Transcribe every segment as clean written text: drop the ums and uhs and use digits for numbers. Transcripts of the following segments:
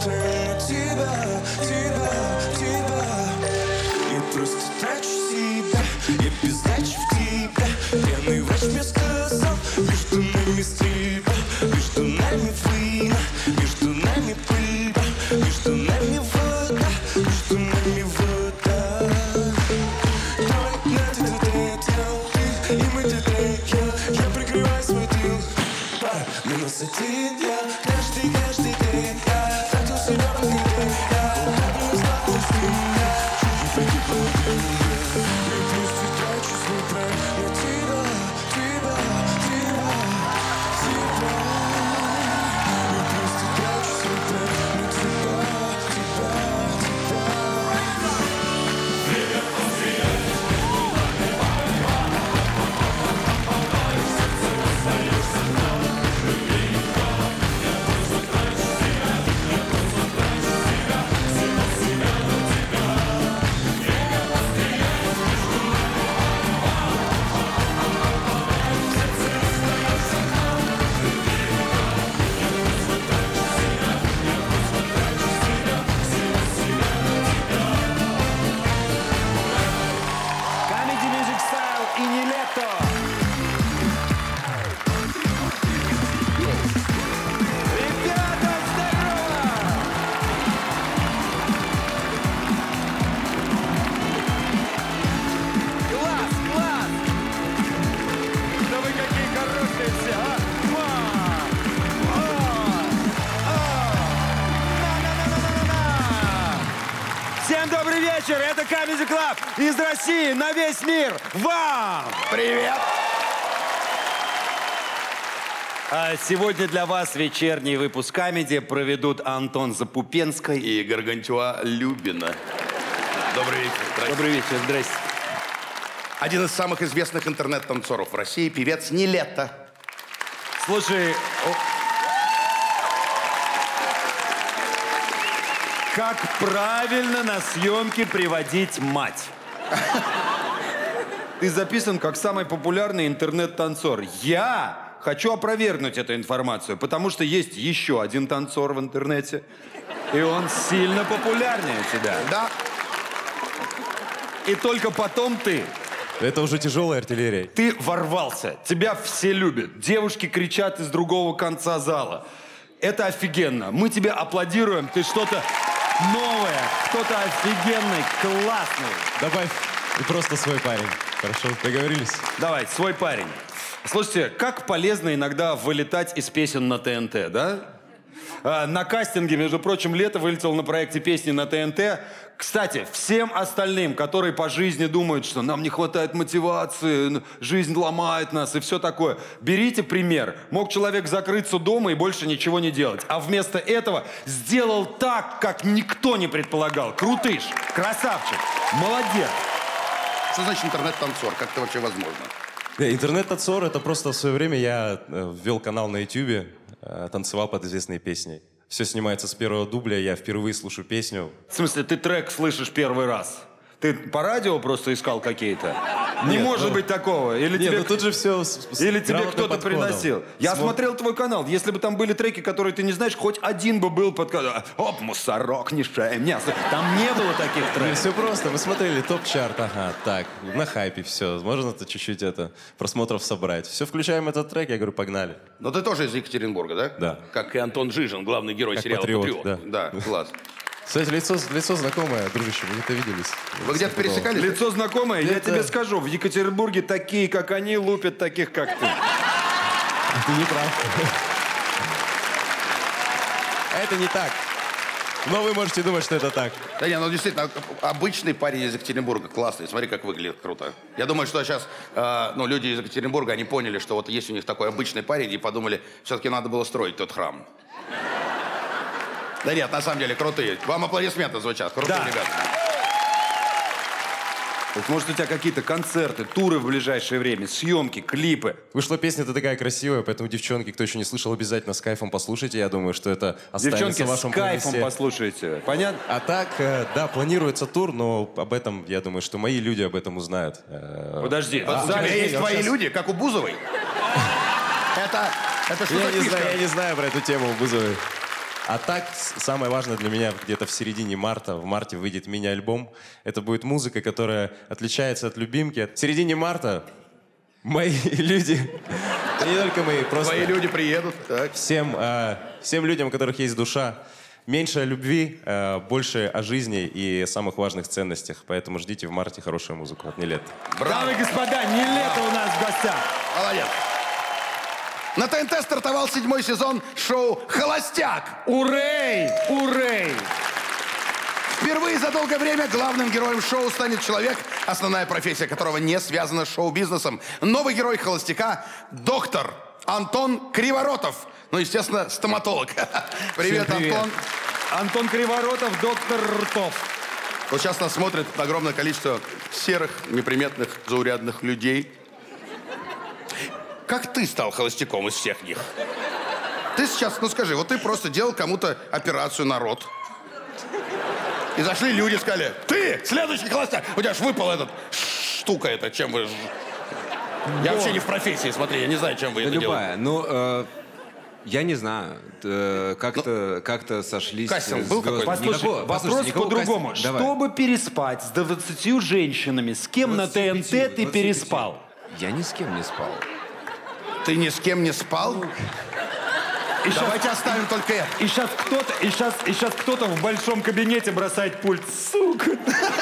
на тебя. Я просто трачу себя, я без сдачи в тебя. Пьяный врач мне сказал, между нами стрельба, между нами война, между нами пыльба, между нами вода, между нами вода. Давай на тет-а-тет, ты и мы тет-а-тет. Я прикрываю свой тыл, минус один я. Каждый день я тратил себя по кайфу. Я ударил с лопусти, я чужих таких людей. Я просто трачу свой прайм на тебя. Я просто трачу свой прайм на тебя. Comedy Music Style и Niletto. Ребята, здорово! Класс, класс! Да вы какие хорошие все, а? Всем добрый вечер! Это Comedy Club из России на весь мир. Вам! Привет! А сегодня для вас вечерний выпуск Comedy проведут Антон Запупенский И Гаргантюа Любина. Добрый вечер. Здрасте. Добрый вечер, здрасте. Один из самых известных интернет-танцоров в России, певец Niletto. Слушай, как правильно на съемки приводить мать? Ты записан как самый популярный интернет-танцор. Я хочу опровергнуть эту информацию, потому что есть еще один танцор в интернете, и он сильно популярнее тебя. Да. И только потом ты. Это уже тяжелая артиллерия. Ты ворвался, тебя все любят. Девушки кричат из другого конца зала. Это офигенно. Мы тебе аплодируем. Ты что-то новое, кто-то офигенный, классный. Добавь и просто свой парень. Хорошо, договорились? Давай, свой парень. Слушайте, как полезно иногда вылетать из песен на ТНТ, да? На кастинге, между прочим, Лето вылетел на проекте песни на ТНТ. Кстати, всем остальным, которые по жизни думают, что нам не хватает мотивации, жизнь ломает нас и все такое, берите пример. Мог человек закрыться дома и больше ничего не делать. А вместо этого сделал так, как никто не предполагал. Крутыш, красавчик, молодец. Что значит интернет-танцор? Как это вообще возможно? Интернет-танцор — это просто в свое время я ввел канал на YouTube, танцевал под известной песней. Все снимается с первого дубля, я впервые слушаю песню. В смысле, ты трек слышишь первый раз? Ты по радио просто искал какие-то? Не Нет, может ну, быть такого. Или Нет, тебе, ну тут же все или тебе кто-то приносил. Я смотрел твой канал. Если бы там были треки, которые ты не знаешь, хоть один бы был под... Оп, мусорок, не шей мне. Там не было таких треков. Все просто, мы смотрели топ-чарт, ага, так, на хайпе все, можно это чуть-чуть просмотров собрать. Все, включаем этот трек, я говорю, погнали. Но ты тоже из Екатеринбурга, да? Да. Как и Антон Жижин, главный герой Как сериала патриот, Да, класс. Кстати, лицо знакомое, дружище, мы где-то виделись. Вы где-то пересекались? Лицо знакомое, я Это- тебе скажу, в Екатеринбурге такие, как они, лупят таких, как ты. Ты не прав. Это не так. Но вы можете думать, что это так. Да не, ну действительно, обычный парень из Екатеринбурга, классный. Смотри, как выглядит круто. Я думаю, что сейчас люди из Екатеринбурга, они поняли, что вот есть у них такой обычный парень, и подумали, все-таки надо было строить тот храм. Да нет, на самом деле, крутые. Вам аплодисменты звучат. Крутые Да. ребята. Вот, может, у тебя какие-то концерты, туры в ближайшее время, съемки, клипы. Вышла песня-то такая красивая, поэтому, девчонки, кто еще не слышал, обязательно с кайфом послушайте. Я думаю, что это останется Девчонки, в вашем с кайфом плейлисте. послушайте. Понятно? А так, да, планируется тур, но об этом, я думаю, что мои люди об этом узнают. Подожди. У тебя есть я твои сейчас- люди, как у Бузовой? Это что за Я фишка? не знаю про эту тему, Бузовой. А так, самое важное для меня, где-то в середине марта, в марте выйдет мини-альбом. Это будет музыка, которая отличается от любимки. В середине марта мои люди, и не только мои, просто... Твои люди приедут. Так. Всем людям, у которых есть душа, меньше о любви, больше о жизни и самых важных ценностях. Поэтому ждите в марте хорошую музыку от Нилетто. Дамы и господа, Нилетто у нас в гостях. Молодец. На ТНТ стартовал 7-й сезон шоу «Холостяк». Урей! Урей! Впервые за долгое время главным героем шоу станет человек, основная профессия которого не связана с шоу-бизнесом. Новый герой «Холостяка» — доктор Антон Криворотов. Ну, естественно, стоматолог. Привет, Антон. Антон Криворотов, доктор ртов. Вот сейчас нас смотрит огромное количество серых, неприметных, заурядных людей. Как ты стал холостяком из всех них? Ты сейчас, ну скажи, вот ты просто делал кому-то операцию на рот. И зашли люди, сказали: ты, следующий холостяк. У тебя ж выпал этот штука эта, чем вы... Я вообще не в профессии, смотри, я не знаю, чем вы это любая. делаете. Ну, я не знаю. Как-то сошлись. Кастинг был какой-то? Послушай, вопрос по-другому. Чтобы переспать с 20 женщинами, с кем на ТНТ ты переспал? Я ни с кем не спал. Ты ни с кем не спал? Давайте оставим только это. И сейчас кто-то в большом кабинете бросает пульт. Сука!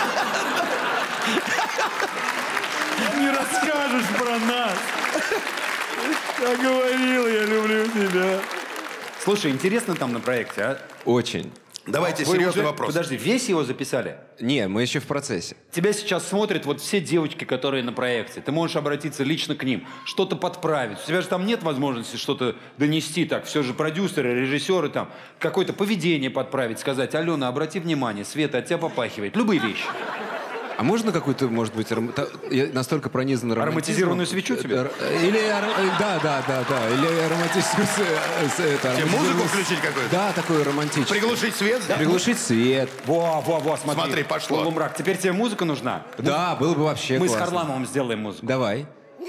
Не расскажешь про нас. Я говорил, я люблю тебя. Слушай, интересно там на проекте, а? Очень. Давайте Вы серьезный уже- вопрос. Подожди, весь его записали? Не, мы еще в процессе. Тебя сейчас смотрят вот все девочки, которые на проекте. Ты можешь обратиться лично к ним, что-то подправить. У тебя же там нет возможности что-то донести так. Все же продюсеры, режиссеры там. Какое-то поведение подправить, сказать: Алена, обрати внимание, Света от тебя попахивает. Любые вещи. А можно какую-то, может быть, я настолько пронизан романтизмом? Ароматизированную свечу тебе? Или, да. Или романтическую... Тебе музыку включить какую-то? Да, такую романтическую. Приглушить свет? Да? Приглушить свет. Во, смотри. Смотри, пошло. Полумрак. Теперь тебе музыка нужна? Да, было бы вообще Мы классно. с Харламовым сделаем музыку. Давай.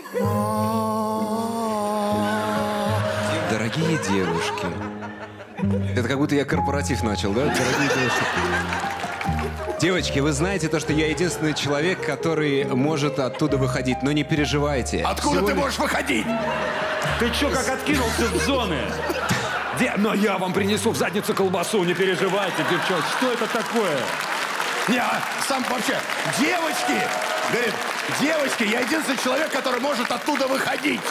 Дорогие девушки. Это как будто я корпоратив начал, да? Дорогие девушки. Девочки, вы знаете то, что я единственный человек, который может оттуда выходить, но не переживайте. Откуда ты можешь выходить? Ты чё, как откинулся в зоны? Но я вам принесу в задницу колбасу, не переживайте, девчонки. Что это такое? Не, сам вообще, девочки, говорит, девочки, я единственный человек, который может оттуда выходить.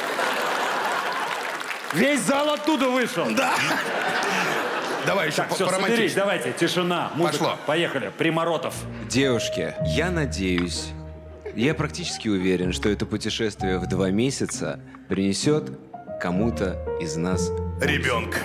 Весь зал оттуда вышел. Да. Давай еще Так, все, соберись, поромантичнее. давайте, тишина, музыка. Пошло. Поехали, Приморотов. Девушки, я надеюсь, я практически уверен, что это путешествие в 2 месяца принесет кому-то из нас Ребенка.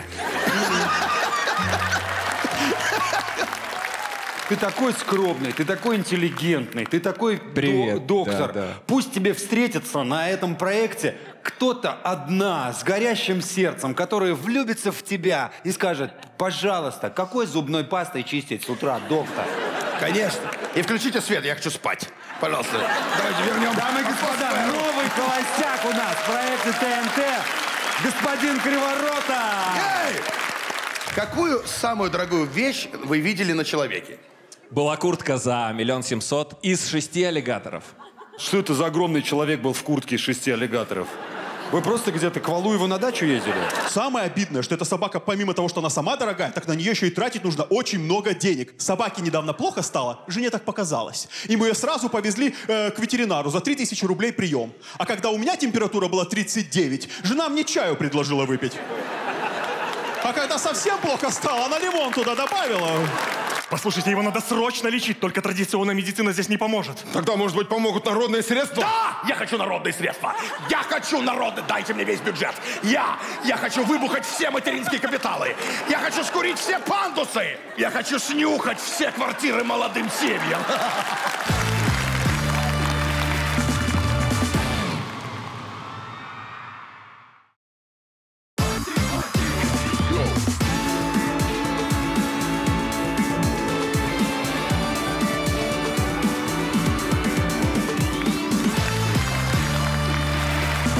Ты такой скромный, ты такой интеллигентный, ты такой Привет, доктор. да. Пусть тебе встретится на этом проекте кто-то одна с горящим сердцем, которая влюбится в тебя и скажет: пожалуйста, какой зубной пастой чистить с утра, доктор? Конечно. И включите свет, я хочу спать. Пожалуйста. Давайте вернем. Дамы и господа, новый холостяк у нас в проекте ТНТ. Господин Криворотов. Эй! Какую самую дорогую вещь вы видели на человеке? Была куртка за 1 700 000 из 6 аллигаторов. Что это за огромный человек был в куртке из 6 аллигаторов? Вы просто где-то к Валуеву на дачу ездили? Самое обидное, что эта собака, помимо того, что она сама дорогая, так на нее еще и тратить нужно очень много денег. Собаке недавно плохо стало, жене так показалось. И мы ее сразу повезли к ветеринару за 3000 рублей прием. А когда у меня температура была 39, жена мне чаю предложила выпить. А когда совсем плохо стало, она лимон туда добавила. Послушайте, его надо срочно лечить, только традиционная медицина здесь не поможет. Тогда, может быть, помогут народные средства? Да! Я хочу народные средства! Я хочу народные! Дайте мне весь бюджет! Я хочу выбухать все материнские капиталы! Я хочу скурить все пандусы! Я хочу снюхать все квартиры молодым семьям!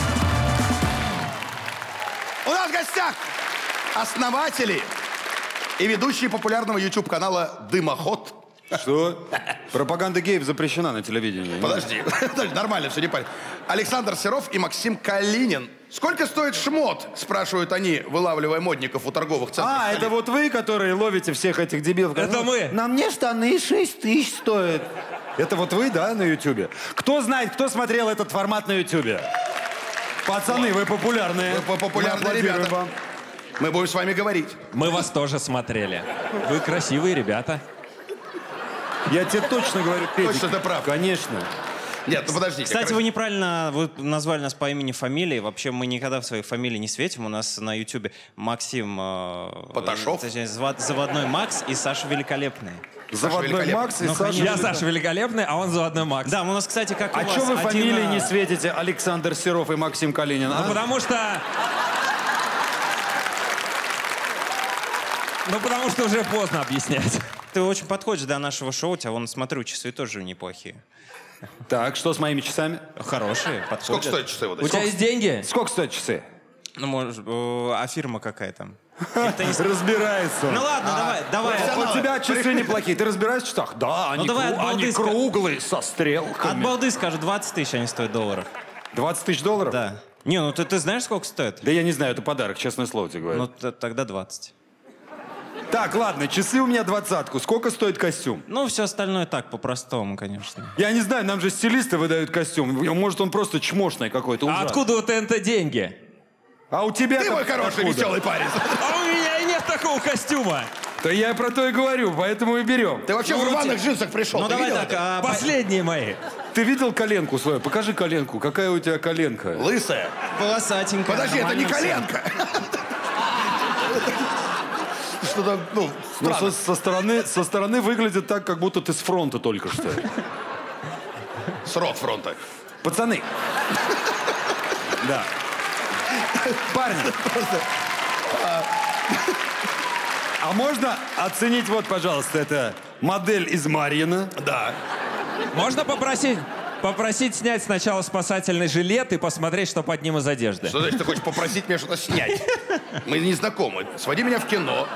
У нас в гостях основатели и ведущий популярного YouTube-канала «Дымоход». Что? Пропаганда геев запрещена на телевидении. Подожди, нормально все, не парень. Александр Серов и Максим Калинин. Сколько стоит шмот, спрашивают они, вылавливая модников у торговых центров. А, это вот вы, которые ловите всех этих дебилов? Это мы. На мне штаны 6 тысяч стоят. Это вот вы, да, на Ютубе? Кто знает, кто смотрел этот формат на Ютубе? Пацаны, вы популярные. Вы популярные Мы аплодируем ребята. вам. Мы будем с вами говорить. Мы вас тоже смотрели. Вы красивые ребята. Я тебе точно говорю, Петя. Точно ты прав. Конечно. Нет, ну подождите. Кстати, вы неправильно назвали нас по имени, фамилии. Вообще мы никогда в своей фамилии не светим. У нас на Ютубе Максим... Поташов? Точнее, заводной Макс и Саша Великолепный. Заводной Великолепный. Макс и Ну, Саша. Я Саша Великолепный, а он заводной Макс. Да, у нас, кстати, как и А у вас. что вы один, фамилии не светите? Александр Серов и Максим Калинин, а? Ну, потому что... Ну, потому что уже поздно объяснять. Ты очень подходишь до нашего шоу. У тебя, вон, смотрю, часы тоже неплохие. Так, что с моими часами? Хорошие, подходят. Сколько стоят часы вот У эти? тебя есть деньги? Сколько стоят часы? Ну, может, а фирма какая там? Разбирается. Ну ладно, давай. У тебя часы неплохие. Ты разбираешься в часах? Да, они, давай от они балды круглые, со От стрелками. балды скажу, 20 тысяч они стоят долларов. 20 тысяч долларов? Да. Не, ну ты знаешь, сколько стоит? Да я не знаю, это подарок, честное слово тебе говорю. Ну, тогда 20. Так, ладно, часы у меня 20-ку. Сколько стоит костюм? Ну, все остальное так, по-простому, конечно. Я не знаю, нам же стилисты выдают костюм. Может, он просто чмошный какой-то. А ужасный. откуда у ТНТ деньги? А у тебя Ты как- мой хороший, откуда? веселый парень. А у меня и нет такого костюма. Да я про то и говорю, поэтому и берем. Ты вообще в рваных джинсах пришел. Ну, ты давай видел так, это? Последние мои. Ты видел коленку свою? Покажи коленку. Какая у тебя коленка? Лысая. полосатенькая. Подожди, это не нормально всё. коленка. Что-то, ну, Ну, странно. со стороны выглядит так, как будто ты с фронта только что. С рот-фронта. Пацаны. Да. Парни. А можно оценить, вот, пожалуйста, это модель из Марьина. Да. Можно попросить снять сначала спасательный жилет и посмотреть, что под ним из одежды? Что значит, ты хочешь попросить меня что-то снять? Мы не знакомы. Своди меня в кино.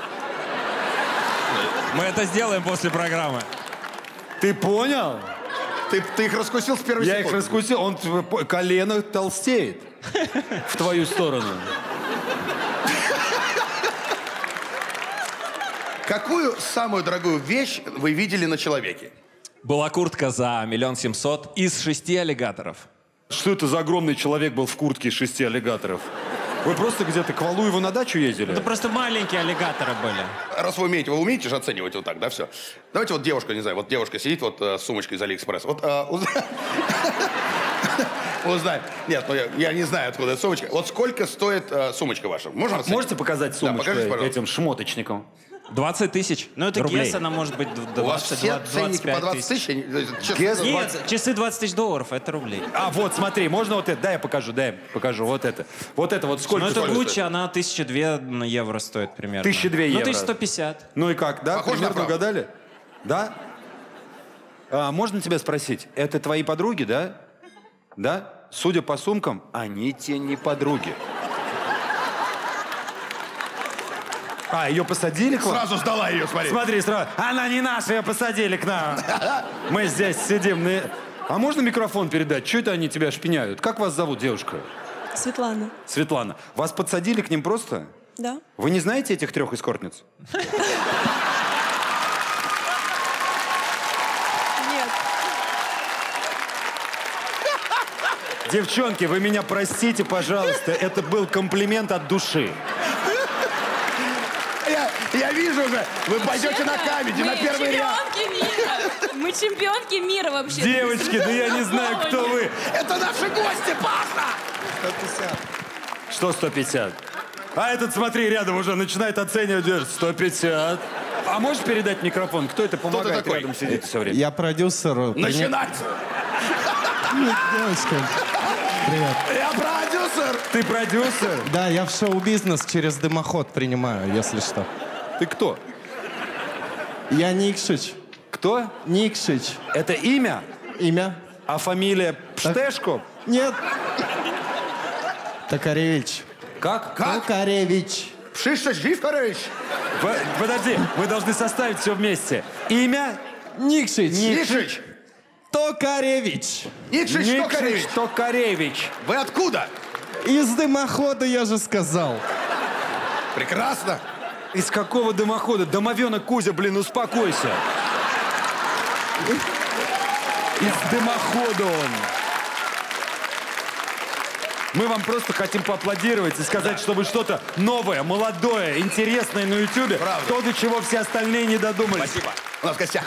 Мы это сделаем после программы. Ты понял? Ты их раскусил с первой Я секунды. их раскусил. Он колено толстеет в твою сторону. Какую самую дорогую вещь вы видели на человеке? Была куртка за 1 700 000 из 6 аллигаторов. Что это за огромный человек был в куртке из 6 аллигаторов? Вы просто где-то к Валуеву на дачу ездили? Это просто маленькие аллигаторы были. Раз вы умеете же оценивать вот так, да, все. Давайте вот девушка, не знаю, вот девушка сидит вот с сумочкой из Алиэкспресс. Вот узнай. Нет, ну я не знаю, откуда эта сумочка. Вот сколько стоит сумочка ваша? Можем оценить? Можете показать Да, сумочку покажите, пожалуйста. этим шмоточникам? 20 000 Ну, это рублей. Гесс, она может быть У вас 20, все ценники по 25 20 тысяч. тысяч? Честно, Гесс? Нет, часы 20 тысяч долларов, это рублей. А, вот, смотри, можно вот это? Дай я покажу, вот это. Вот это вот сколько Ну, это стоит? Гуччи, она 1002 евро стоит примерно. 1002 евро. Ну, 1150. Ну и как, да? Похоже на Примерно правду. угадали? Да? А, можно тебя спросить, это твои подруги, да? Да? Судя по сумкам, они те не подруги. А, ее посадили к вам? Сразу сдала ее, смотри. Смотри, сразу. Она не наша, ее посадили к нам. Мы здесь сидим. А можно микрофон передать? Чего это они тебя шпиняют? Как вас зовут, девушка? Светлана. Светлана. Вас подсадили к ним просто? Да? Вы не знаете этих 3 эскортниц? Нет. Девчонки, вы меня простите, пожалуйста. Это был комплимент от души. Я вижу уже, вы пойдете на камеди, на первый ряд. чемпионки мира. Мы чемпионки мира вообще. Девочки, да я не знаю, кто вы. Это наши гости, Паша! Что 150? А этот, смотри, рядом уже начинает оценивать. Держит 150. А можешь передать микрофон? Кто это помогает такой? рядом сидит все время? Я продюсер. Начинать! Девочка, привет. Я продюсер! Ты продюсер? Да, я в шоу-бизнес через дымоход принимаю, если что. Ты кто? Я Никшич. Кто? Никшич. Это имя? Имя? А фамилия Пштешко? Нет. Токаревич. Как? Токаревич. Пшиша Живкарович. Подожди, мы должны составить все вместе. Имя? Никшич. Никшич. Токаревич. Никшич Токаревич. Токаревич. Вы откуда? Из дымохода, я же сказал. Прекрасно. Из какого дымохода? Домовенок Кузя, блин, успокойся. Из дымохода он. Мы вам просто хотим поаплодировать и сказать, что вы что-то новое, молодое, интересное на Ютубе. Правда. То, до чего все остальные не додумались. Спасибо. У нас в гостях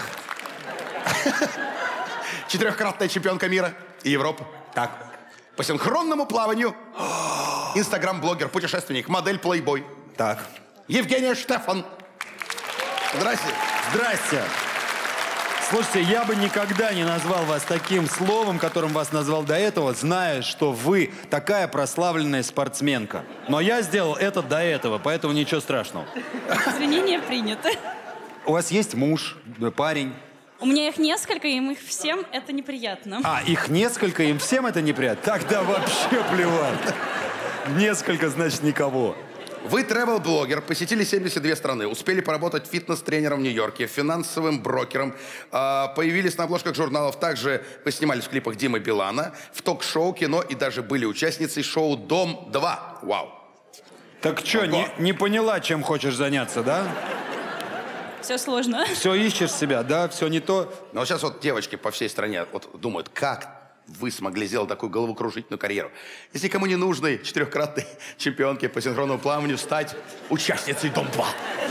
4-кратная чемпионка мира и Европы. Так. По синхронному плаванию. Инстаграм-блогер, путешественник, модель плейбой. Так. Евгения Штефан. Здрасте. Здрасте. Слушайте, я бы никогда не назвал вас таким словом, которым вас назвал до этого, зная, что вы такая прославленная спортсменка. Но я сделал это до этого, поэтому ничего страшного. Извинения приняты. У вас есть муж, парень? У меня их несколько, и им их всем это неприятно. А, их несколько, им всем это неприятно? Тогда вообще плевать. Несколько, значит, никого. Вы travel-блогер, посетили 72 страны, успели поработать фитнес-тренером в Нью-Йорке, финансовым брокером, появились на обложках журналов, также вы снимались в клипах Димы Билана, в ток-шоу, кино и даже были участницей шоу «Дом-2». Вау. Так что, не поняла, чем хочешь заняться, да? Все сложно. Все ищешь себя, да? Все не то? Но сейчас вот девочки по всей стране вот думают, как вы смогли сделать такую головокружительную карьеру. Если никому не нужной 4-кратной чемпионке по синхронному плаванию стать участницей «Дом-2».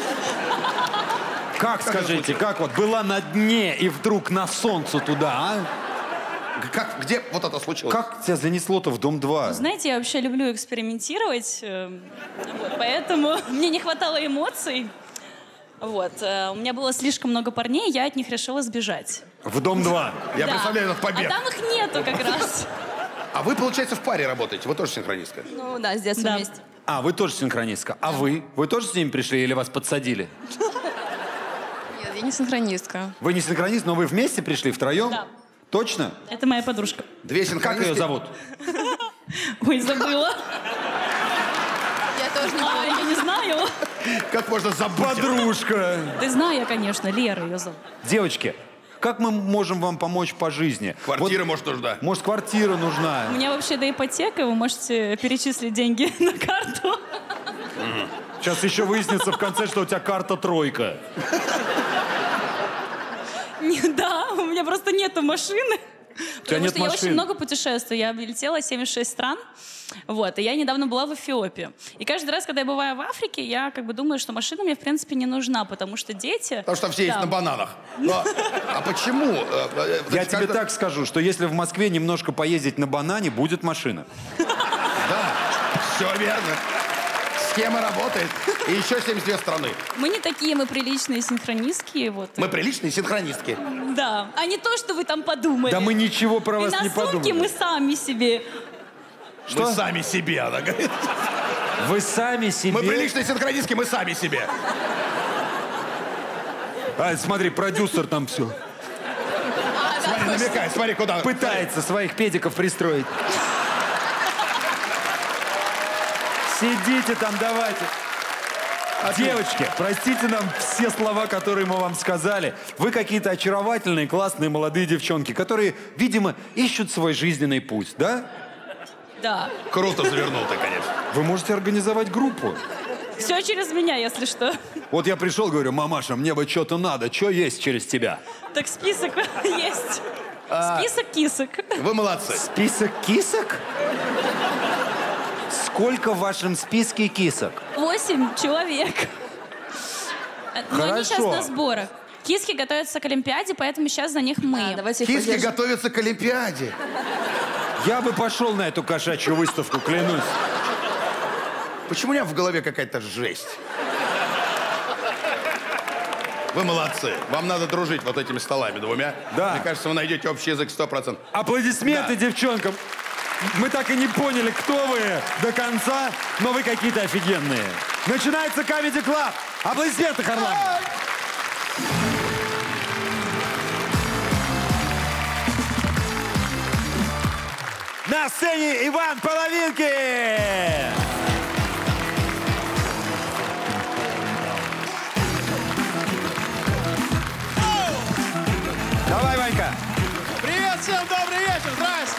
Как, скажите, как вот была на дне и вдруг на солнце туда, а? Где вот это случилось? Как тебя занесло-то в Дом-2? Знаете, я вообще люблю экспериментировать, вот, поэтому мне не хватало эмоций. Вот, у меня было слишком много парней, я от них решила сбежать. В Дом-2? Я представляю этот побег. А там их нету как раз. А вы, получается, в паре работаете? Вы тоже синхронистка? Ну да, с детства вместе. А, вы тоже синхронистка. А вы? Вы тоже с ними пришли или вас подсадили? Нет, я не синхронистка. Вы не синхронист, но вы вместе пришли, втроем? Да. Точно? Это моя подружка. Две синхронистки? Как ее зовут? Ой, забыла. Я тоже не Я не знаю. Как можно забыть? Подружка. Ты знаю я, конечно, Лера ее зовут. Девочки, как мы можем вам помочь по жизни? Квартира, может, нужна? Может, квартира нужна? У меня вообще до ипотека, вы можете перечислить деньги на карту. Сейчас еще выяснится в конце, что у тебя карта тройка. Да, у меня просто нету машины. Потому нет что я машин. очень много путешествую. Я облетела 76 стран. Вот, и я недавно была в Эфиопии. И каждый раз, когда я бываю в Африке, я как бы думаю, что машина мне, в принципе, не нужна, потому что дети... Потому что все есть на бананах. А почему? Я тебе так скажу, что если в Москве немножко поездить на банане, будет машина. Да, все верно. Схема работает. И еще 72 страны. Мы не такие, мы приличные синхронистки. Вот. Мы приличные синхронистки. Да, а не то, что вы там подумали. Да мы ничего про вас не И на сумке подумали. мы сами себе. Что? Мы сами себе, она говорит. Вы сами себе? Мы приличные синхронистки, мы сами себе. А, смотри, продюсер там все. Смотри, намекает, смотри, куда. Пытается своих педиков пристроить. Сидите там, давайте. Девочки, простите нам все слова, которые мы вам сказали. Вы какие-то очаровательные, классные молодые девчонки, которые, видимо, ищут свой жизненный путь, да? Да. Круто завернул ты, конечно. Вы можете организовать группу. Все через меня, если что. Вот я пришел, говорю, мамаша, мне бы что-то надо. Что есть через тебя? Так список есть. Список кисок. Вы молодцы. Список кисок? Сколько в вашем списке кисок? 8 человек. Но они сейчас Хорошо. на сборах. Киски готовятся к Олимпиаде, поэтому сейчас за них мы. Давайте их Киски поддержим. готовятся к Олимпиаде. Я бы пошел на эту кошачью выставку, клянусь. Почему у меня в голове какая-то жесть? Вы молодцы. Вам надо дружить вот этими столами двумя. Да. Мне кажется, вы найдете общий язык 100%. Аплодисменты девчонкам. Мы так и не поняли, кто вы до конца, но вы какие-то офигенные. Начинается Comedy Club. Аплодисменты, Харлан. На сцене Иван Половинки.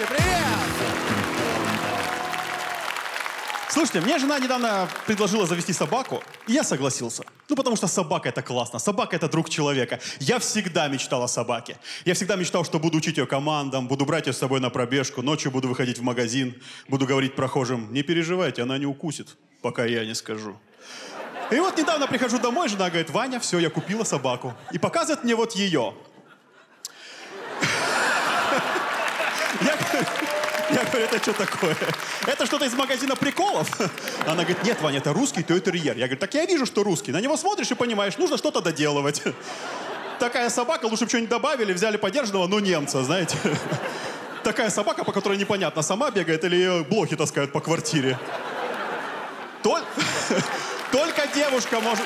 Ребятки, привет! Слушайте, мне жена недавно предложила завести собаку, и я согласился. Ну, потому что собака — это классно, собака — это друг человека. Я всегда мечтал о собаке. Я всегда мечтал, что буду учить ее командам, буду брать ее с собой на пробежку, ночью буду выходить в магазин, буду говорить прохожим: не переживайте, она не укусит, пока я не скажу. И вот недавно прихожу домой, жена говорит: Ваня, все, я купила собаку. И показывает мне вот ее. Я говорю: это что такое? Это что-то из магазина приколов? Она говорит: нет, Ваня, это русский той-терьер. Я говорю: так я вижу, что русский. На него смотришь и понимаешь, нужно что-то доделывать. Такая собака, лучше бы что-нибудь добавили, взяли подержанного, но немца, знаете. Такая собака, по которой непонятно, сама бегает или ее блохи таскают по квартире. Только девушка может...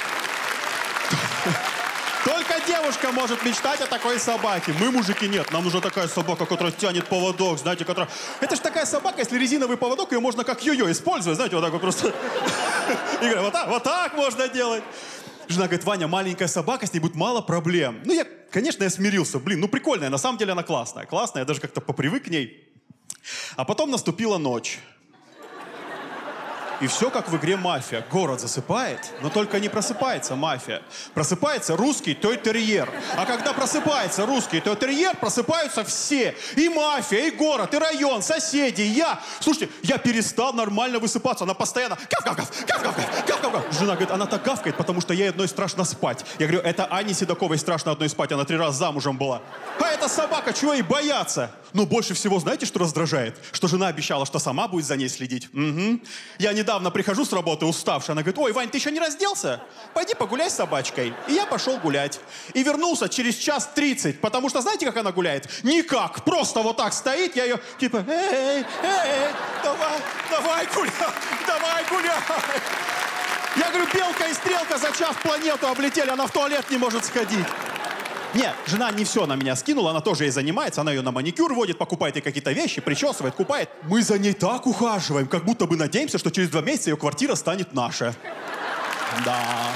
Только девушка может мечтать о такой собаке. Мы, мужики, нет. Нам нужна такая собака, которая тянет поводок, знаете, которая... Это же такая собака, если резиновый поводок, ее можно как йо-йо использовать, знаете, вот так вот просто... И говорю: вот так можно делать. Жена говорит: Ваня, маленькая собака, с ней будет мало проблем. Ну, конечно, я смирился. Блин, ну прикольная, на самом деле она классная. Классная, я даже как-то попривык к ней. А потом наступила ночь. И все как в игре «Мафия». Город засыпает, но только не просыпается мафия. Просыпается русский той-терьер. А когда просыпается русский той-терьер, просыпаются все. И мафия, и город, и район, соседи, и я. Слушайте, я перестал нормально высыпаться. Она постоянно гав-гав-гав, гав-гав-гав, гав-гав-гав. Жена говорит: она так гавкает, потому что ей одной страшно спать. Я говорю: это Ане Седоковой страшно одной спать, она 3 раза замужем была. А эта собака, чего ей бояться? Но больше всего знаете, что раздражает? Что жена обещала, что сама будет за ней следить. Угу. Я недавно прихожу с работы уставший, она говорит: ой, Вань, ты еще не разделся? Пойди погуляй с собачкой. И я пошел гулять. И вернулся через 1:30, потому что знаете, как она гуляет? Никак, просто вот так стоит, я ее типа: эй, давай гуляй, давай гуляй. Я говорю: белка и стрелка за час планету облетели, она в туалет не может сходить. Нет, жена не все на меня скинула, она тоже ей занимается, она ее на маникюр водит, покупает ей какие-то вещи, причесывает, купает. Мы за ней так ухаживаем, как будто бы надеемся, что через 2 месяца ее квартира станет наша. Да.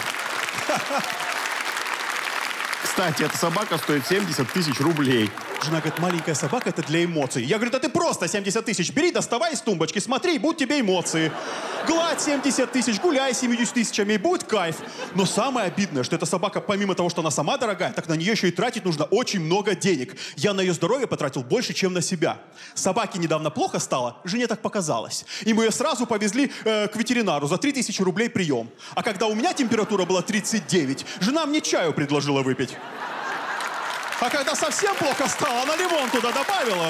Кстати, эта собака стоит 70 000 рублей. Жена говорит: маленькая собака — это для эмоций. Я говорю: да ты просто 70 000 бери, доставай из тумбочки, смотри, будут тебе эмоции. Гладь 70 000, гуляй 70 000, и будет кайф. Но самое обидное, что эта собака, помимо того, что она сама дорогая, так на нее еще и тратить нужно очень много денег. Я на ее здоровье потратил больше, чем на себя. Собаке недавно плохо стало, жене так показалось. И мы ее сразу повезли к ветеринару за 3000 рублей прием. А когда у меня температура была 39, жена мне чаю предложила выпить. А когда совсем плохо стало, она лимон туда добавила.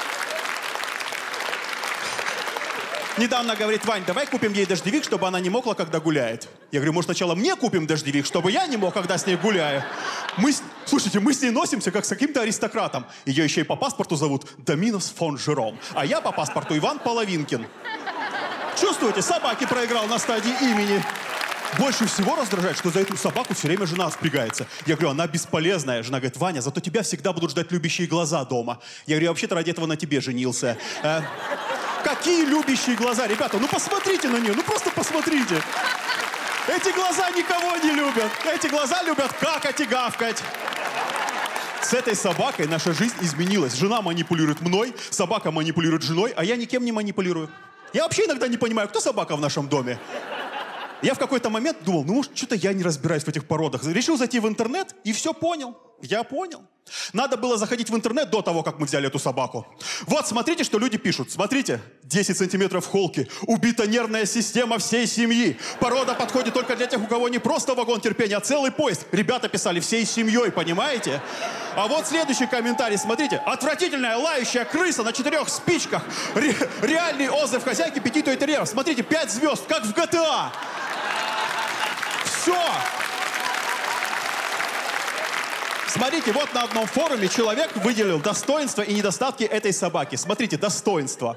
Недавно говорит: Вань, давай купим ей дождевик, чтобы она не мокла, когда гуляет. Я говорю: может, сначала мне купим дождевик, чтобы я не мог, когда с ней гуляю. Слушайте, мы с ней носимся, как с каким-то аристократом. Ее еще и по паспорту зовут Доминус фон Жером. А я по паспорту Иван Половинкин. Чувствуете, собаке проиграл на стадии имени. Больше всего раздражает, что за эту собаку все время жена впрягается. Я говорю: она бесполезная. Жена говорит: Ваня, зато тебя всегда будут ждать любящие глаза дома. Я говорю: я вообще-то ради этого на тебе женился. Какие любящие глаза? Ребята, ну посмотрите на нее, ну просто посмотрите. Эти глаза никого не любят. Эти глаза любят какать и гавкать. С этой собакой наша жизнь изменилась. Жена манипулирует мной, собака манипулирует женой, а я никем не манипулирую. Я вообще иногда не понимаю, кто собака в нашем доме. Я в какой-то момент думал: ну, может, что-то я не разбираюсь в этих породах. Решил зайти в интернет и все понял. Я понял. Надо было заходить в интернет до того, как мы взяли эту собаку. Вот, смотрите, что люди пишут. Смотрите. 10 сантиметров холки. Убита нервная система всей семьи. Порода подходит только для тех, у кого не просто вагон терпения, а целый поезд. Ребята писали: всей семьей, понимаете? А вот следующий комментарий. Смотрите. Отвратительная лающая крыса на 4 спичках. Реальный отзыв хозяйки 5 той-терьеров. Смотрите, 5 звезд, как в GTA. Все. Смотрите, вот на одном форуме человек выделил достоинства и недостатки этой собаки. Смотрите, достоинства.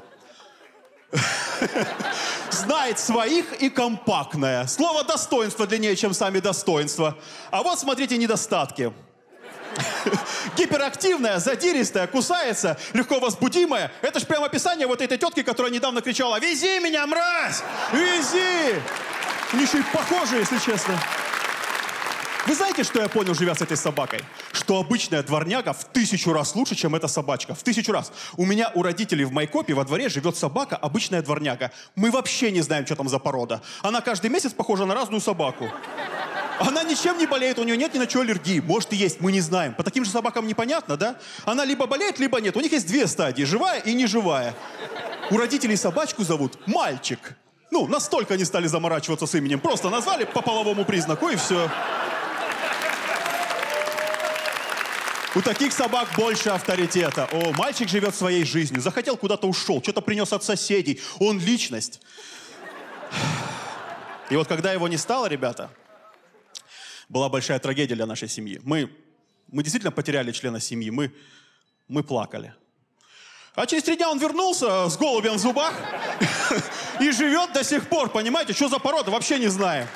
Знает своих и компактная. Слово «достоинство» длиннее, чем сами достоинства. А вот смотрите недостатки. Гиперактивная, задиристая, кусается, легко возбудимая. Это же прямо описание вот этой тетки, которая недавно кричала: «Вези меня, мразь! Вези!» Они еще и похожи, если честно. Вы знаете, что я понял, живя с этой собакой? Что что обычная дворняга в 1000 раз лучше, чем эта собачка. В 1000 раз. У меня у родителей в Майкопе во дворе живет собака, обычная дворняга. Мы вообще не знаем, что там за порода. Она каждый месяц похожа на разную собаку. Она ничем не болеет, у нее нет ни на что аллергии. Может и есть, мы не знаем. По таким же собакам непонятно, да? Она либо болеет, либо нет. У них есть 2 стадии, живая и неживая. У родителей собачку зовут Мальчик. Ну, настолько они стали заморачиваться с именем. Просто назвали по половому признаку, и все. У таких собак больше авторитета. О, мальчик живет своей жизнью. Захотел, куда-то ушел. Что-то принес от соседей. Он личность. И вот когда его не стало, ребята, была большая трагедия для нашей семьи. Мы действительно потеряли члена семьи. Мы плакали. А через 3 дня он вернулся с голубем в зубах и живет до сих пор, понимаете? Что за порода, вообще не знаем.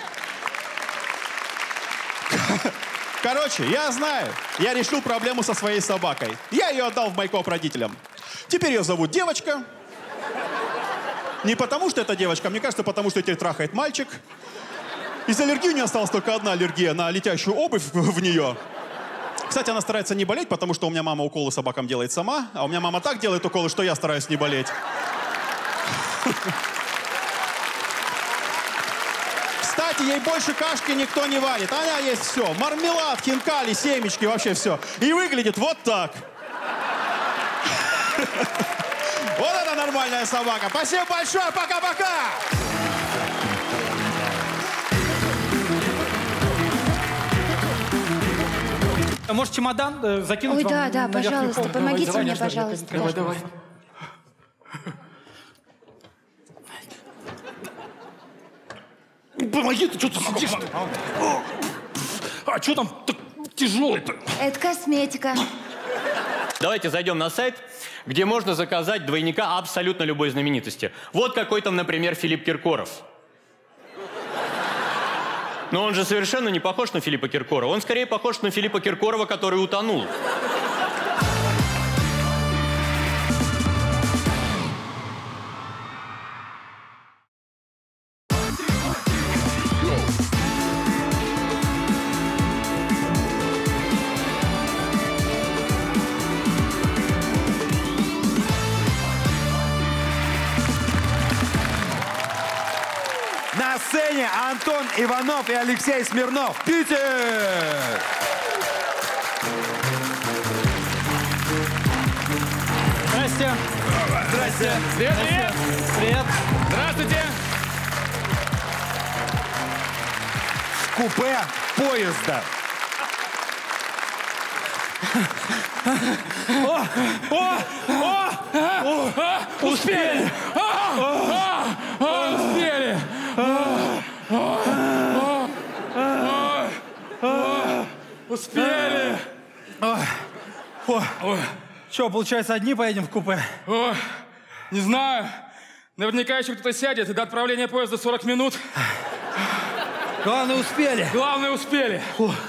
Короче, я знаю, я решил проблему со своей собакой. Я ее отдал в Майкоп родителям. Теперь ее зовут Девочка. Не потому, что это девочка, мне кажется, потому, что теперь трахает мальчик. Из аллергии у нее осталась только одна аллергия на летящую обувь в нее. Кстати, она старается не болеть, потому что у меня мама уколы собакам делает сама, а у меня мама так делает уколы, что я стараюсь не болеть. Кстати, ей больше кашки никто не варит. Она есть все. Мармелад, хинкали, семечки, вообще все. И выглядит вот так. Вот это нормальная собака. Спасибо большое. Пока-пока. Может, чемодан закинуть вам? Ой, да, пожалуйста, помогите мне, давай, пожалуйста. Давай. Помоги, ты что ты сидишь? А что там так тяжелый-то? Это косметика. Давайте зайдем на сайт, где можно заказать двойника абсолютно любой знаменитости. Вот какой там, например, Филипп Киркоров. Но он же совершенно не похож на Филиппа Киркорова. Он скорее похож на Филиппа Киркорова, который утонул. На сцене Антон Иванов и Алексей Смирнов. Питер! Здрасте. Здрасте. Привет, привет. Привет. Здравствуйте. В купе поезда. Успели. Успели. Успели. Что, получается, одни поедем в купе? Не знаю. Наверняка еще кто-то сядет, и до отправления поезда 40 минут. Главное, успели. Главное, успели.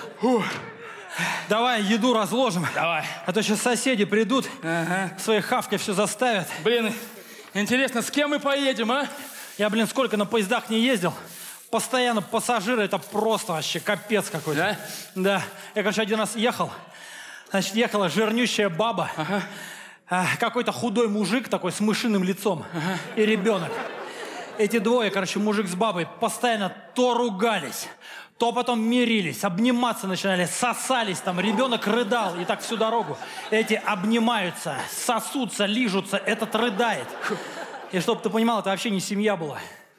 Давай еду разложим. Давай. А то сейчас соседи придут, своей хавкой все заставят. Блин, интересно, с кем мы поедем, а? Я, сколько на поездах не ездил. Постоянно пассажиры, это просто вообще капец какой-то. Да? Да. Я, один раз ехал. Значит, ехала жирнющая баба. Какой-то худой мужик такой с мышиным лицом. И ребенок. Эти двое, мужик с бабой, постоянно то ругались, то потом мирились, обниматься начинали, сосались там, ребенок рыдал, и так всю дорогу. Эти обнимаются, сосутся, лижутся, этот рыдает. И чтобы ты понимал, это вообще не семья была.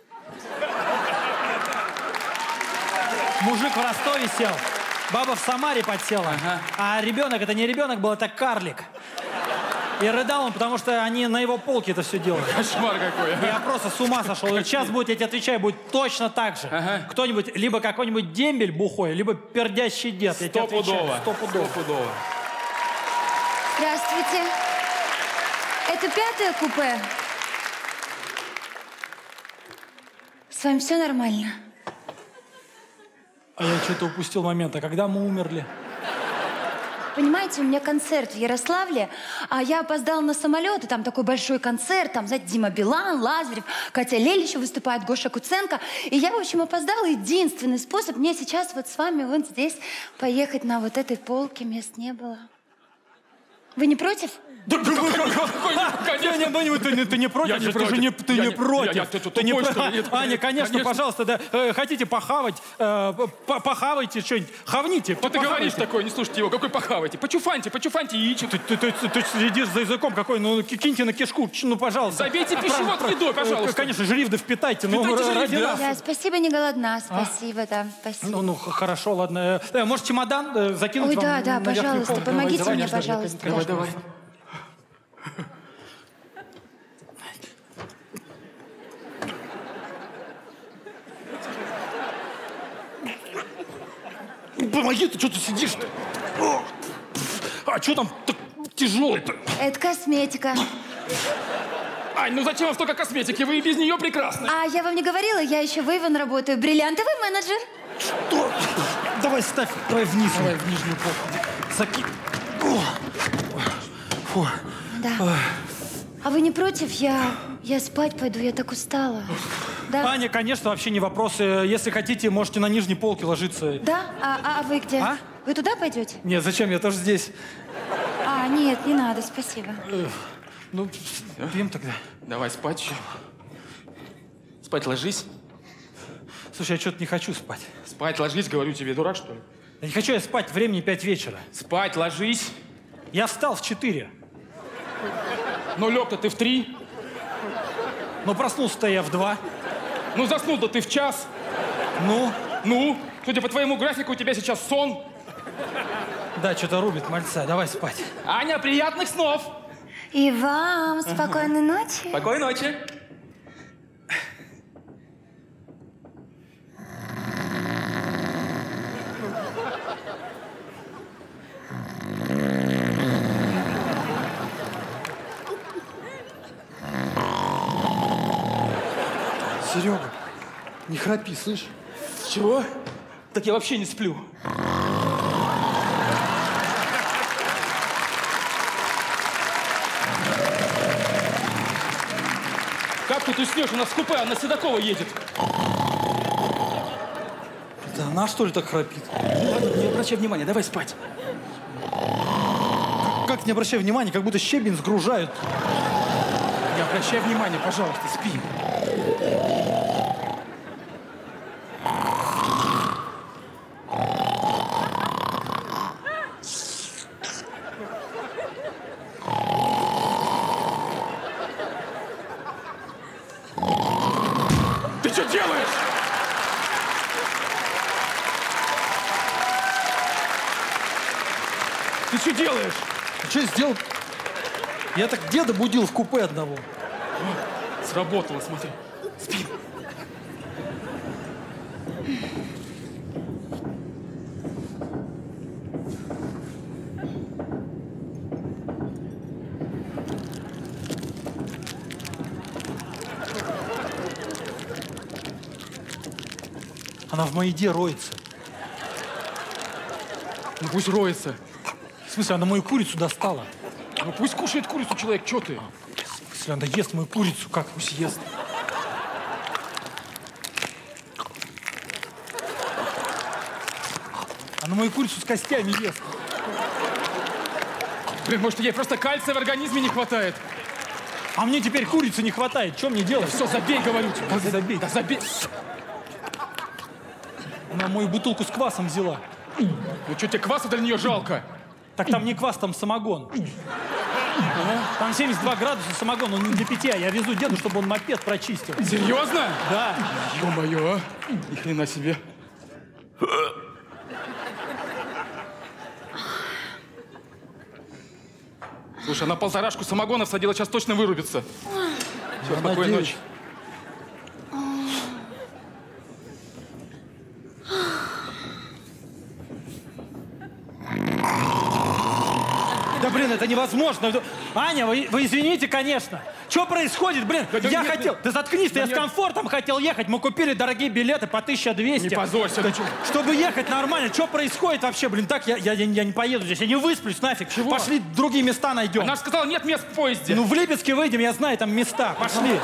Мужик в Ростове сел, баба в Самаре подсела, а ребенок, это не ребенок был, это карлик. И рыдал он, потому что они на его полке это все делают. Кошмар какой. Я просто с ума сошел. Сейчас будет, я тебе отвечаю, будет точно так же. Кто-нибудь, либо какой-нибудь дембель бухой, либо пердящий дед. Стопудово. Стопудово. Здравствуйте. Это 5-е купе? С вами все нормально? А я что-то упустил момент. А когда мы умерли? Понимаете, у меня концерт в Ярославле, а я опоздала на самолет, и там такой большой концерт, там, знаете, Дима Билан, Лазарев, Катя Лелищева выступает, Гоша Куценко. И я, в общем, опоздала. Единственный способ мне сейчас вот с вами вот здесь поехать на вот этой полке, мест не было. Вы не против? Ты не против? Ты не против. Аня, конечно, пожалуйста, да. Хотите похавать? Похавайте что-нибудь. Хавните. Вот ты говоришь такое, не слушайте его. Какой похавайте? Почуфаньте яичек. Ты следишь за языком какой, ну киньте на кишку, ну пожалуйста. Забейте пищевод едой, пожалуйста. Конечно, жиривды впитайте, но ради нас. Да, спасибо, не голодна, спасибо, да, спасибо. Ну, хорошо, ладно. Может, чемодан закинуть вам? Ой, да, пожалуйста, помогите мне, пожалуйста. Давай. Помоги, ты что ты сидишь-то? А что там так тяжелый-то? Это косметика. Ань, ну зачем вам столько косметики? Вы и без нее прекрасны. А я вам не говорила, я еще в Avon работаю. Бриллиантовый менеджер. Что? Давай ставь, давай вниз. Давай в нижнюю полку. Закинь. Фу. Да. А вы не против? Я спать пойду, я так устала. Да? Аня, конечно, вообще не вопрос. Если хотите, можете на нижней полке ложиться. Да? А вы где? А? Вы туда пойдете? Нет, зачем? Я тоже здесь. Нет, не надо, спасибо. Ну, пьем тогда. Давай спать еще. Спать ложись. Слушай, я что-то не хочу спать. Спать ложись, говорю тебе, дурак, что ли? Да не хочу я спать, времени 5 вечера. Спать ложись. Я встал в 4. Ну, лег-то ты в 3. Ну, проснулся-то я в 2. Ну, заснул-то ты в 1. Ну? Судя по твоему графику, у тебя сейчас сон. Да, что-то рубит мальца. Давай спать. Аня, приятных снов! И вам спокойной ночи. Спокойной ночи. Серега, не храпи, слышь? Чего? Так я вообще не сплю. Как ты уснешь? У нас в купе, она Седокова едет. Это она, что ли, так храпит? Ладно, не обращай внимания, давай спать. Как не обращай внимания, как будто щебень сгружают. Не обращай внимания, пожалуйста, спи. Ты что делаешь? Ты что делаешь? Что я сделал? Я так деда будил в купе одного. Сработало, смотри. Спи. Она в моей еде роется. Ну пусть роется. В смысле, она мою курицу достала? Ну пусть кушает курицу человек, что ты? В смысле, она ест мою курицу, как? Пусть ест. Она мою курицу с костями ест. Блин, может, ей просто кальция в организме не хватает? А мне теперь курицы не хватает. Что мне делать? Все, забей, говорю тебе. Как забей? Да забей. Она мою бутылку с квасом взяла. Ну что, тебе кваса для нее жалко? Так там не квас, там самогон. Там 72 градуса самогон, он не для питья. Я везу деду, чтобы он мопед прочистил. Серьезно? Да. Ё-моё, а? Ни хрена себе. Слушай, она полторашку самогона всадила, сейчас точно вырубится. Все, спокойной ночи. Да блин, это невозможно. Аня, вы извините, конечно. Что происходит, блин? Да Я нет, хотел... нет. Ты заткнись, Да я нет. с комфортом хотел ехать. Мы купили дорогие билеты по 1200. Не позорься. Чтобы ехать нормально. Что происходит вообще, блин? Так я не поеду здесь. Я не высплюсь нафиг. Чего? Пошли другие места найдем. Она же сказала, нет мест в поезде. Ну, в Липецке выйдем, я знаю, там места. Пошли.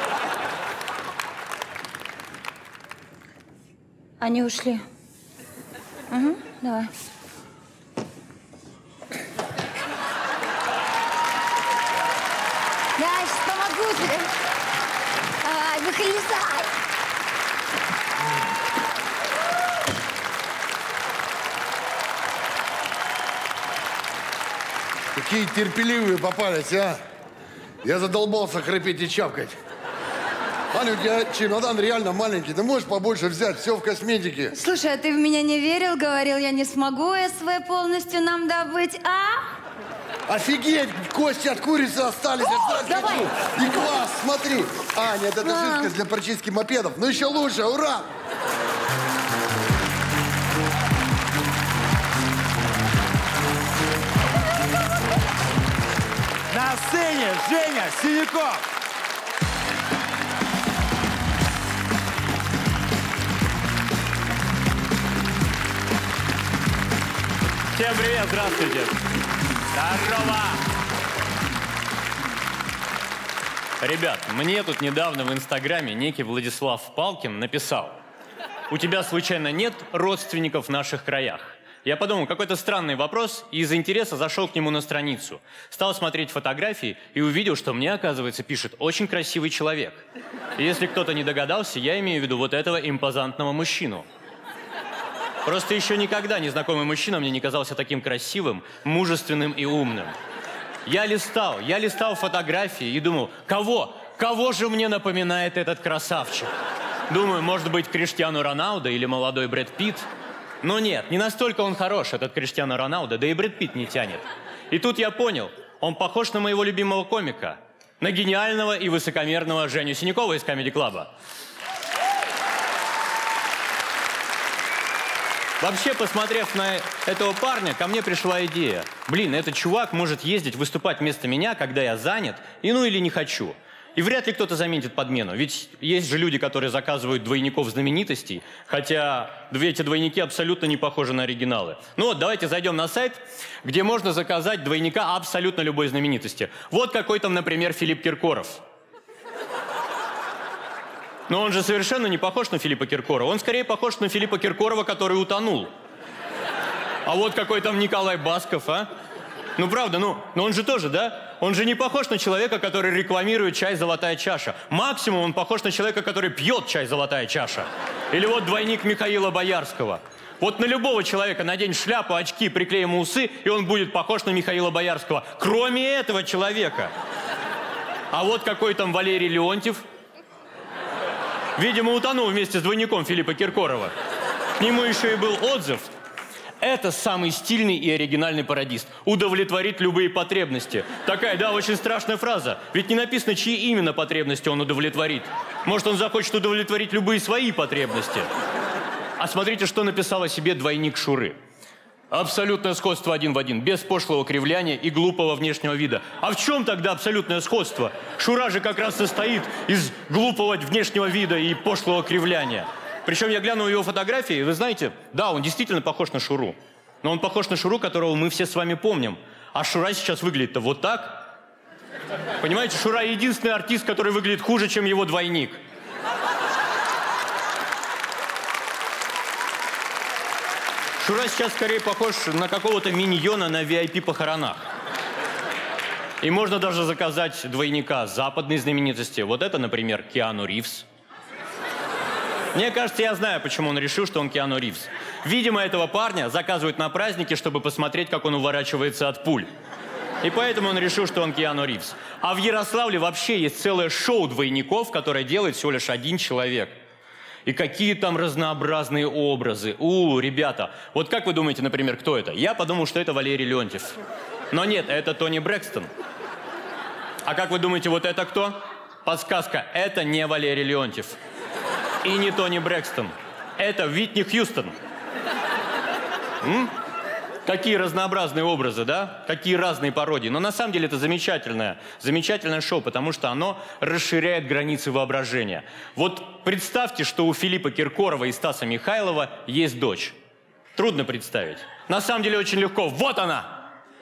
Они ушли. Угу, давай. Я сейчас помогу тебе. Давай, выхлезай. Какие терпеливые попались, а? Я задолбался храпеть и чавкать. Аня, у тебя чемодан реально маленький. Ты можешь побольше взять? Все в косметике. Слушай, а ты в меня не верил? Говорил, я не смогу СВ полностью нам добыть, а? Офигеть! Кости от курицы остались. Я жрать давай. хочу. И класс, смотри. А, нет, это жидкость для прочистки мопедов. Ну еще лучше, ура! На сцене Женя Синяков. Всем привет, здравствуйте. Здорово. Ребят, мне тут недавно в Инстаграме некий Владислав Палкин написал: у тебя случайно нет родственников в наших краях? Я подумал, какой-то странный вопрос, и из интереса зашел к нему на страницу. Стал смотреть фотографии и увидел, что мне, оказывается, пишет очень красивый человек. И если кто-то не догадался, я имею в виду вот этого импозантного мужчину. Просто еще никогда незнакомый мужчина мне не казался таким красивым, мужественным и умным. Я листал фотографии и думал, кого же мне напоминает этот красавчик? Думаю, может быть, Криштиану Роналдо или молодой Брэд Питт. Но нет, не настолько он хорош, этот Криштиану Роналдо, да и Брэд Питт не тянет. И тут я понял, он похож на моего любимого комика, на гениального и высокомерного Женю Синякова из Comedy Club. Вообще, посмотрев на этого парня, ко мне пришла идея. Блин, этот чувак может ездить, выступать вместо меня, когда я занят, или не хочу. И вряд ли кто-то заметит подмену. Ведь есть же люди, которые заказывают двойников знаменитостей, хотя эти двойники абсолютно не похожи на оригиналы. Ну вот, давайте зайдем на сайт, где можно заказать двойника абсолютно любой знаменитости. Вот какой там, например, Филипп Киркоров. Но он же совершенно не похож на Филиппа Киркорова. Он скорее похож на Филиппа Киркорова, который утонул. А вот какой там Николай Басков, а? Ну, правда, но он же тоже, да? Он же не похож на человека, который рекламирует чай «Золотая чаша». Максимум он похож на человека, который пьет чай «Золотая чаша». Или вот двойник Михаила Боярского. Вот на любого человека надень шляпу, очки, приклей ему усы, и он будет похож на Михаила Боярского. Кроме этого человека. А вот какой там Валерий Леонтьев. Видимо, утонул вместе с двойником Филиппа Киркорова. К нему еще и был отзыв. Это самый стильный и оригинальный пародист. Удовлетворит любые потребности. Такая, да, очень страшная фраза. Ведь не написано, чьи именно потребности он удовлетворит. Может, он захочет удовлетворить любые свои потребности. А смотрите, что написал о себе двойник Шуры. Абсолютное сходство один в один, без пошлого кривляния и глупого внешнего вида. А в чем тогда абсолютное сходство? Шура же как раз состоит из глупого внешнего вида и пошлого кривляния. Причем я глянул его фотографии, и вы знаете, да, он действительно похож на Шуру. Но он похож на Шуру, которого мы все с вами помним. А Шура сейчас выглядит-то вот так. Понимаете, Шура единственный артист, который выглядит хуже, чем его двойник. Шура сейчас скорее похож на какого-то миньона на VIP-похоронах. И можно даже заказать двойника западной знаменитости. Вот это, например, Киану Ривз. Мне кажется, я знаю, почему он решил, что он Киану Ривз. Видимо, этого парня заказывают на праздники, чтобы посмотреть, как он уворачивается от пуль. И поэтому он решил, что он Киану Ривз. А в Ярославле вообще есть целое шоу двойников, которое делает всего лишь один человек. И какие там разнообразные образы. Ребята, вот как вы думаете, например, кто это? Я подумал, что это Валерий Леонтьев. Но нет, это Тони Брэкстон. А как вы думаете, вот это кто? Подсказка, это не Валерий Леонтьев. И не Тони Брэкстон. Это Уитни Хьюстон. Какие разнообразные образы, да? Какие разные пародии. Но на самом деле это замечательное шоу, потому что оно расширяет границы воображения. Вот представьте, что у Филиппа Киркорова и Стаса Михайлова есть дочь. Трудно представить. На самом деле очень легко. Вот она!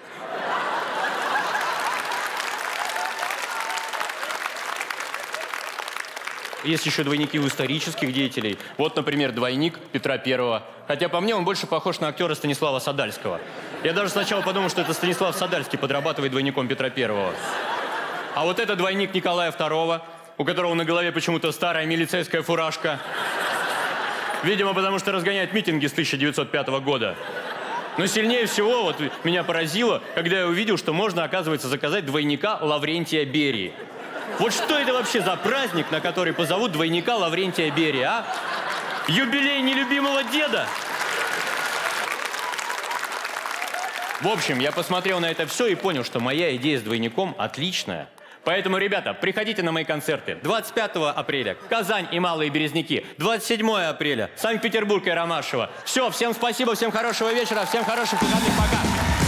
Есть еще двойники у исторических деятелей. Вот, например, двойник Петра Первого. Хотя по мне он больше похож на актера Станислава Садальского. Я даже сначала подумал, что это Станислав Садальский подрабатывает двойником Петра Первого. А вот это двойник Николая Второго, у которого на голове почему-то старая милицейская фуражка. Видимо, потому что разгоняет митинги с 1905 года. Но сильнее всего вот меня поразило, когда я увидел, что можно, оказывается, заказать двойника Лаврентия Берии. Вот что это вообще за праздник, на который позовут двойника Лаврентия Берии, а? Юбилей нелюбимого деда? В общем, я посмотрел на это все и понял, что моя идея с двойником отличная. Поэтому, ребята, приходите на мои концерты. 25 апреля Казань и Малые Березники. 27 апреля Санкт-Петербург и Ромашево. Все, всем спасибо, всем хорошего вечера, всем хороших выходных, пока.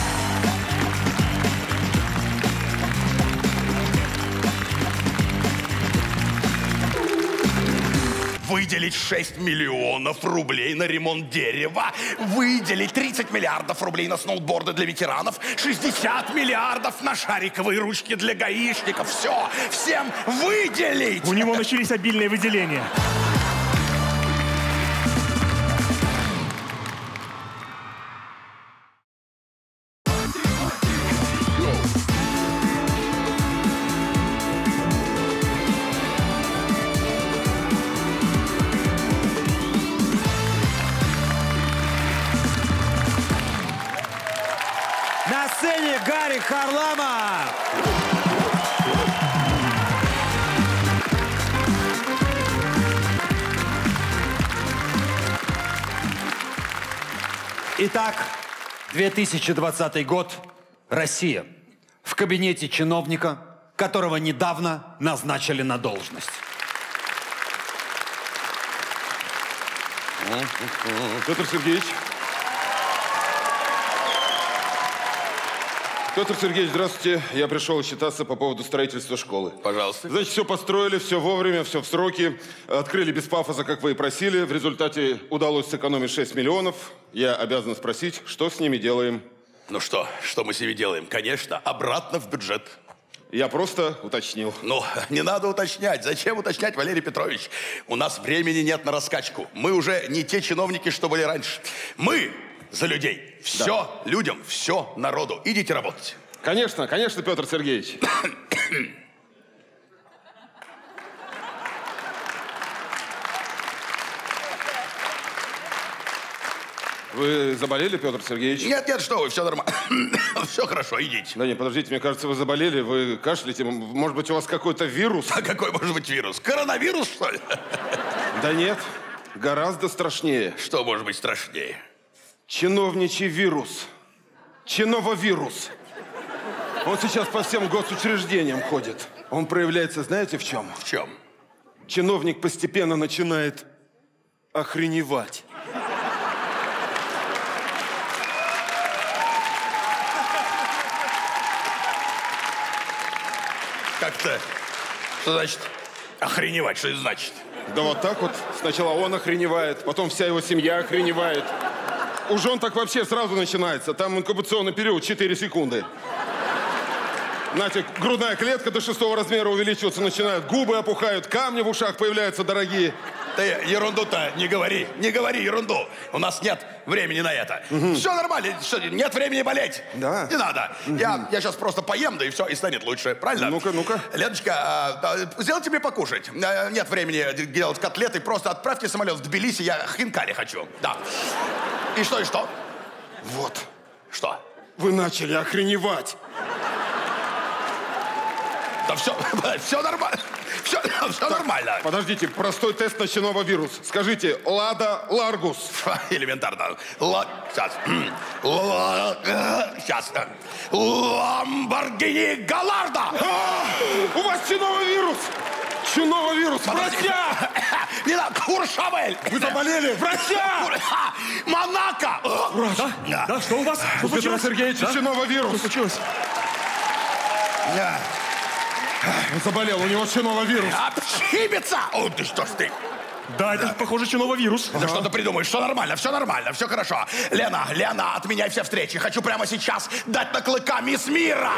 Выделить 6 миллионов рублей на ремонт дерева, выделить 30 миллиардов рублей на сноуборды для ветеранов, 60 миллиардов на шариковые ручки для гаишников. Все, всем выделить! У него начались обильные выделения. На сцене Гарик Харламов. Итак, 2020 год. Россия. В кабинете чиновника, которого недавно назначили на должность. Петр Сергеевич. Петр Сергеевич, здравствуйте. Я пришел считаться по поводу строительства школы. Пожалуйста. Значит, все построили, все вовремя, все в сроки. Открыли без пафоса, как вы и просили. В результате удалось сэкономить 6 миллионов. Я обязан спросить, что с ними делаем? Ну что мы с ними делаем? Конечно, обратно в бюджет. Я просто уточнил. Ну, не надо уточнять. Зачем уточнять, Валерий Петрович? У нас времени нет на раскачку. Мы уже не те чиновники, что были раньше. Мы за людей. Все людям, все народу. Идите работать. Конечно, конечно, Петр Сергеевич. Вы заболели, Петр Сергеевич? Нет, что вы, все нормально. Все хорошо, идите. Да нет, подождите, мне кажется, вы заболели, вы кашляете. Может быть, у вас какой-то вирус? А какой может быть вирус? Коронавирус, что ли? Да нет, гораздо страшнее. Что может быть страшнее? Чиновничий вирус. Чинововирус. Он сейчас по всем госучреждениям ходит. Он проявляется, знаете, в чем? В чем? Чиновник постепенно начинает охреневать. Как-то, что значит охреневать, что это значит? Да вот так вот. Сначала он охреневает, потом вся его семья охреневает. У жен так вообще сразу начинается. Там инкубационный период 4 секунды. Знаете, грудная клетка до 6-го размера увеличиваться начинает, губы опухают, камни в ушах появляются дорогие. Ты ерунду-то не говори ерунду. У нас нет времени на это. Все нормально, что, нет времени болеть. Да. Не надо. Я сейчас просто поем, да и все, и станет лучше, правильно? Ну-ка. Леночка, сделайте мне покушать. Нет времени делать котлеты, просто отправьте самолет в Тбилиси, я хинкали хочу. Да. И что? Вот. Что? Вы начали охреневать. Да все нормально. Все нормально. Подождите, простой тест на чинововирус. Скажите, Лада Ларгус. Элементарно. Сейчас. Ламборгини Галарда. У вас чинововирус. Чумного вируса! Врача! Не надо! Куршавель! Вы заболели? Врача! Монако! Врач? Да, что у вас? У Петра Сергеевича чумного вируса. Что случилось? Он заболел, у него чумного вируса. Обшибиться! О, ты что ж ты? Да, это, похоже, чумного вирус. Да что ты придумаешь? Все нормально, все хорошо. Лена, отменяй все встречи. Хочу прямо сейчас дать на клыка мисс мира.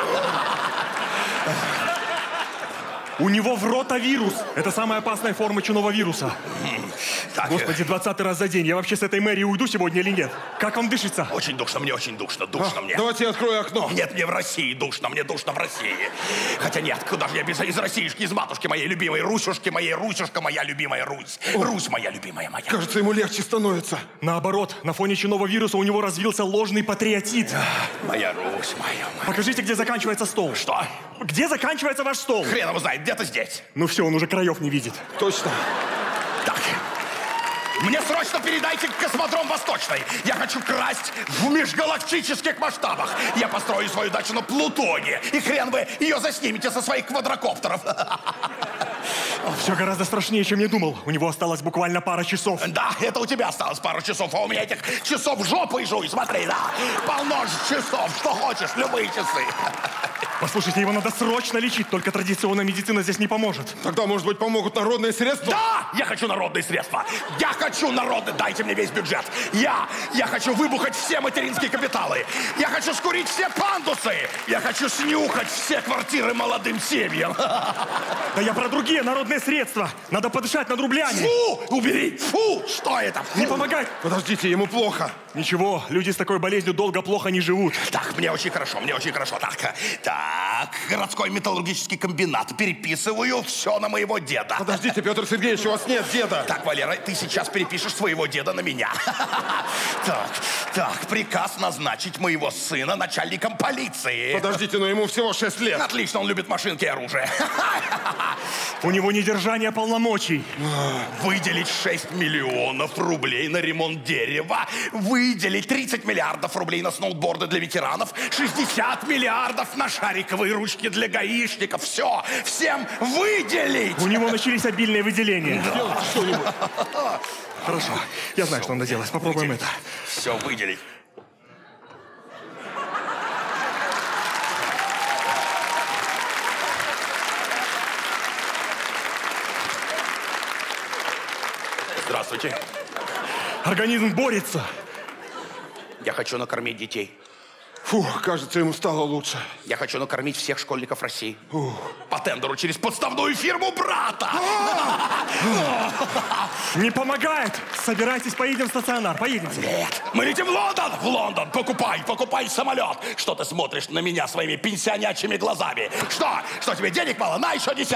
У него в ротавирус. Это самая опасная форма чумного вируса. Так, Господи, 20-й раз за день. Я вообще с этой мэрии уйду сегодня или нет? Как вам дышится? Очень душно, мне очень душно. Душно мне. Давайте я открою окно. Нет, мне в России душно, мне душно в России. Хотя нет, куда же я из Россиюшки, из матушки моей любимой, Русюшки моей, Русюшка моя любимая Русь. Русь моя любимая моя. Кажется, ему легче становится. Наоборот, на фоне чумного вируса у него развился ложный патриотит. Моя Русь, моя. Покажите, где заканчивается стол. Что? Где заканчивается ваш стол? Хрен его знает, где-то здесь. Ну все, он уже краев не видит. Точно. Так. Мне срочно передайте космодром Восточный. Я хочу красть в межгалактических масштабах. Я построю свою дачу на Плутоне. И хрен вы ее заснимете со своих квадрокоптеров. Все гораздо страшнее, чем я думал. У него осталось буквально пара часов. Да, это у тебя осталось пару часов, а у меня этих часов жопой жуй. Смотри, да. Полно часов, что хочешь, любые часы. Послушайте, его надо срочно лечить, только традиционная медицина здесь не поможет. Тогда, может быть, помогут народные средства? Да, я хочу народные средства. Я хочу народные, дайте мне весь бюджет. Я хочу выбухать все материнские капиталы. Я хочу скурить все пандусы. Я хочу снюхать все квартиры молодым семьям. Да я про другие народные средства. Надо подышать над рублями. Фу, убери, фу, что это? Фу. Не помогай. Подождите, ему плохо. Ничего, люди с такой болезнью долго плохо не живут. Так, мне очень хорошо. Так, городской металлургический комбинат. Переписываю все на моего деда. Подождите, Петр Сергеевич, у вас нет деда. Так, Валера, ты сейчас перепишешь своего деда на меня. Так, приказ назначить моего сына начальником полиции. Подождите, но ему всего 6 лет. Отлично, он любит машинки и оружие. У него недержание полномочий. Выделить 6 миллионов рублей на ремонт дерева. Выделить 30 миллиардов рублей на сноуборды для ветеранов. 60 миллиардов на шариковые ручки для гаишников. Все, всем выделить. У него начались обильные выделения. Да. Что-нибудь. Хорошо, я знаю, что надо делать. Попробуем выделить. это. Все, выделить. Здравствуйте. Организм борется. Я хочу накормить детей. Фух, кажется, ему стало лучше. Я хочу накормить всех школьников России. По тендеру через подставную фирму брата. Не помогает. Собирайтесь, поедем в стационар. Поедемте. Нет, мы летим в Лондон. В Лондон. Покупай самолет. Что ты смотришь на меня своими пенсионячьими глазами? Что тебе денег мало? На еще 10.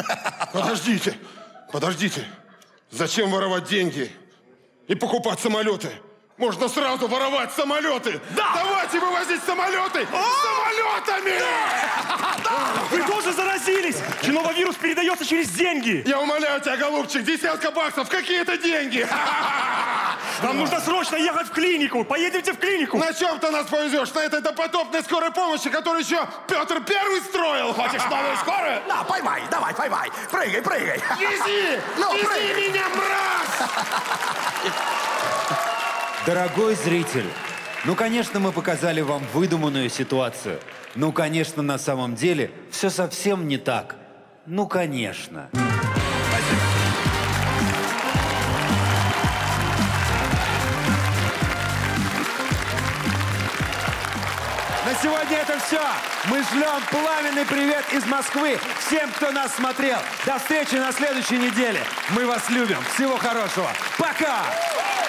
Подождите. Зачем воровать деньги и покупать самолеты? Можно сразу воровать самолеты! Да! Давайте вывозить самолеты самолетами! Да! Вы тоже заразились! Чумовой вирус передается через деньги! Я умоляю тебя, голубчик, 10 баксов, какие это деньги? Нам нужно срочно ехать в клинику! Поедемте в клинику! На чем ты нас повезешь? На этой допотопной скорой помощи, которую еще Петр Первый строил? Хочешь новую скорую? На, поймай, давай, поймай. Прыгай. Вези! Вези меня, мразь! Дорогой зритель, ну, конечно, мы показали вам выдуманную ситуацию. Ну, конечно, на самом деле все совсем не так. Ну, конечно. На сегодня это все. Мы шлем пламенный привет из Москвы всем, кто нас смотрел. До встречи на следующей неделе. Мы вас любим. Всего хорошего. Пока!